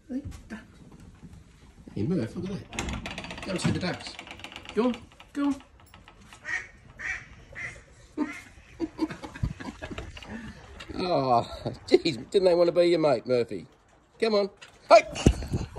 Hey, Murph, look at that. Go and see the ducks. Go on, go on. Oh, jeez, didn't they want to be your mate, Murphy? Come on. Hey!